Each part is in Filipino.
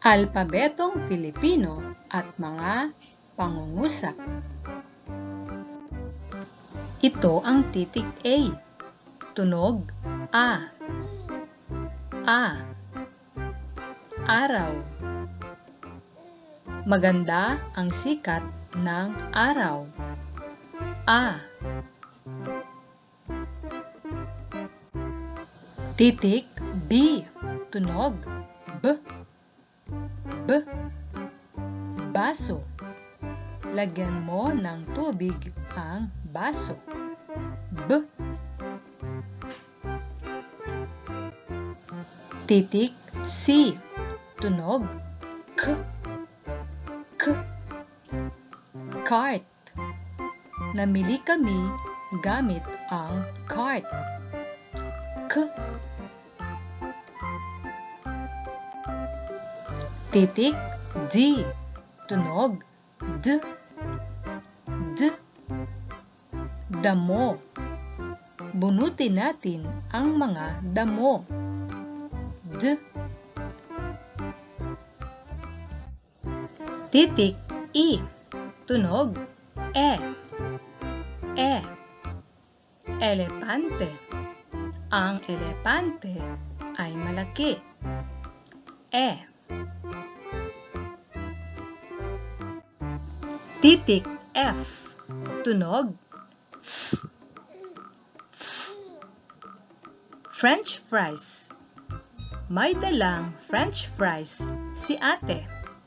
Alpabetong Pilipino at mga pangungusap. Ito ang titik A. Tunog A. A. Araw. Maganda ang sikat ng araw. A. Titik B. Tunog B. B. Baso. Lagyan mo ng tubig ang baso. B. Titik C. Tunog K. K. Cart. Namili kami gamit ang cart. K. Titik D. Tunog D. D. Damo. Bunutin natin ang mga damo. D. Titik E. Tunog E. E. Elepante. Ang elepante ay malaki. E. Titik F. Tunog F. French fries. May dalang French fries si ate.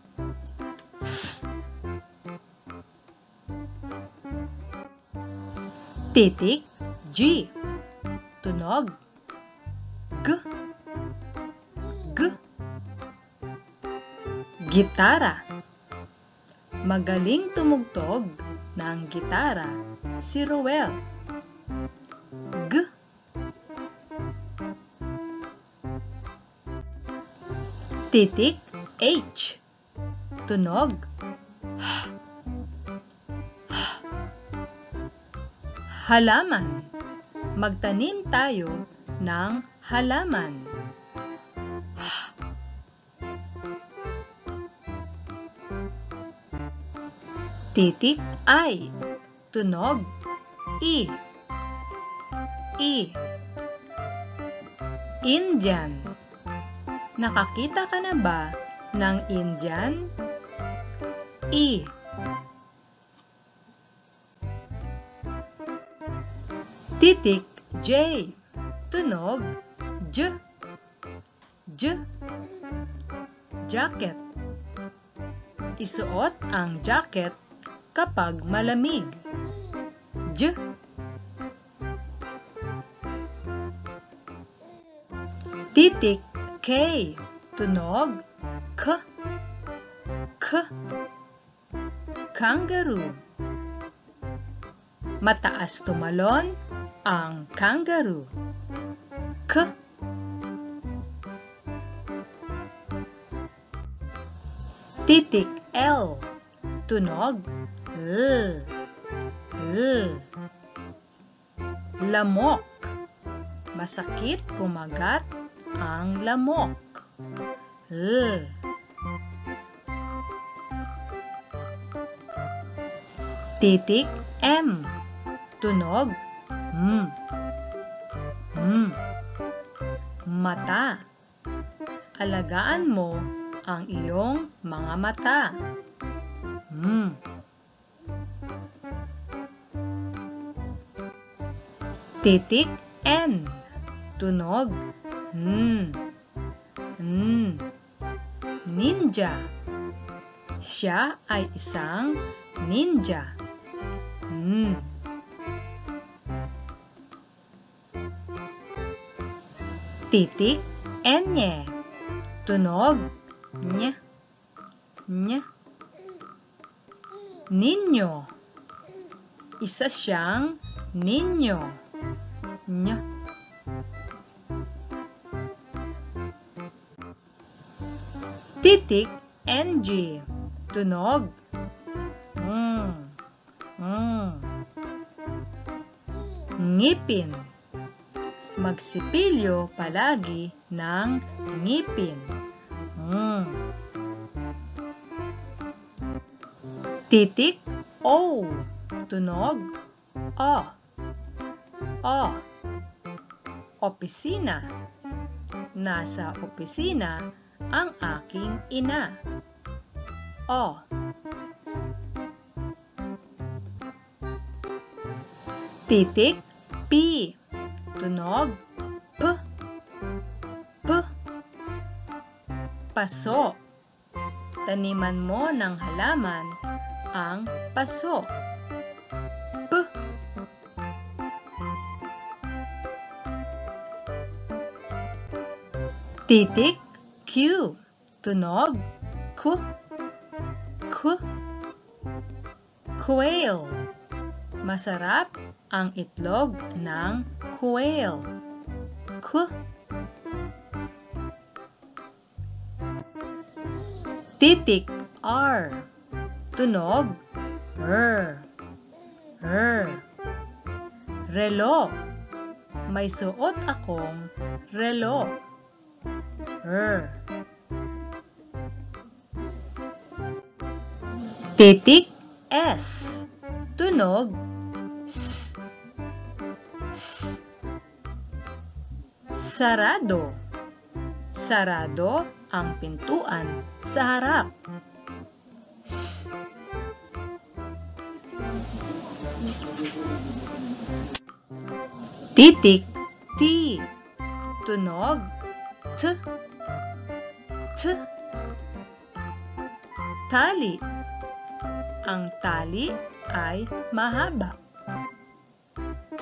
Titik G. Tunog G. G. Gitara. Magaling tumugtog ng gitara si Roel. G. Titik H. Tunog H. Halaman. Magtanim tayo ng halaman. Titik I. Tunog E. E. Indian. Nakakita ka na ba ng Indian? E. Titik J. Tunog J. J. Jacket. Isuot ang jacket kapag malamig. J. Titik K. Tunog K. K. Kangaroo. Mataas tumalon ang kangaroo. K. Titik L. Tunog L. L. Lamok. Masakit kumagat ang lamok. L. Titik M. Tunog M. M. Mata. Alagaan mo ang iyong mga mata. M. Titik N. Tunog N. N. Ninja. Siya ay isang ninja. N. Titik N. Tunog Ny. Ny. Ninyo. Isa siyang ninyo. Ny. Titik NG. Tunog Ngipin. Magsipilyo palagi ng ngipin. Titik O. Tunog O. O. Opisina. Nasa opisina ang aking ina. O. Titik P. Tunog P. P. Paso. Taniman mo ng halaman ang paso. P. Titik Q. Tunog Q. Q. Quail. Masarap ang itlog ng quail. Q. Titik R. Tunog R. R. Relo. May suot akong relo. R. Titik S. Tunog S. S. Sarado. Sarado ang pintuan sa harap. S. Titik T. Tunog T. T. Tali. Ang tali ay mahaba. T.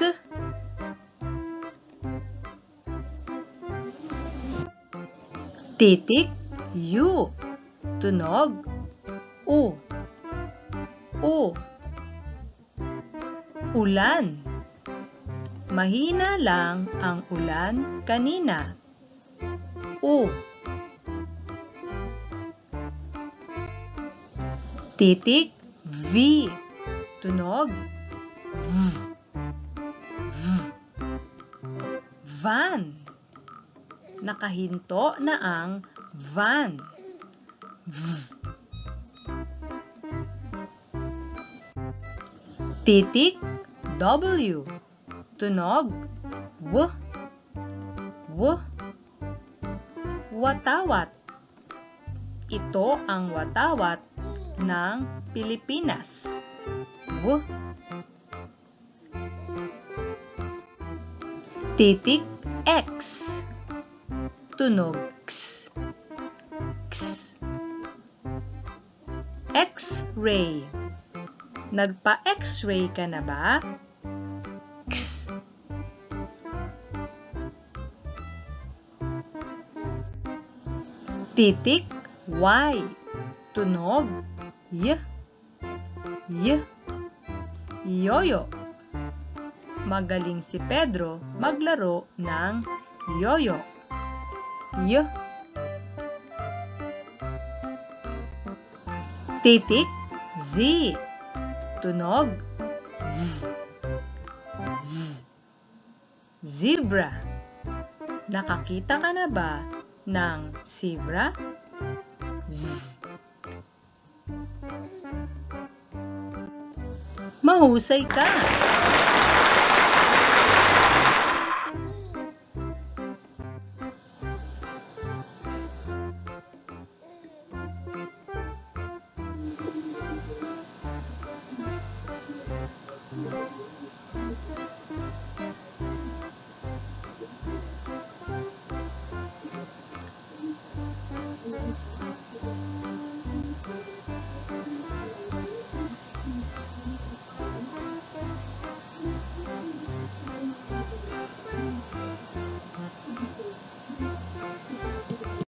Titik U. Tunog U. U. Ulan. Mahina lang ang ulan kanina. U. Titik V. Tunog V. V. Van. Nakahinto na ang van. V. Titik W. Tunog W. W. Watawat. Ito ang watawat ng Pilipinas. W. Titik X. Tunog X. X. X-ray. Nagpa-X-ray ka na ba? X. Titik Y. Tunog Y. Y. Yoyo. Magaling si Pedro maglaro ng yoyo. Y. Titik Z. Tunog Z. Z. Zebra. Nakakita ka na ba ng zebra? Z. Mahusay ka!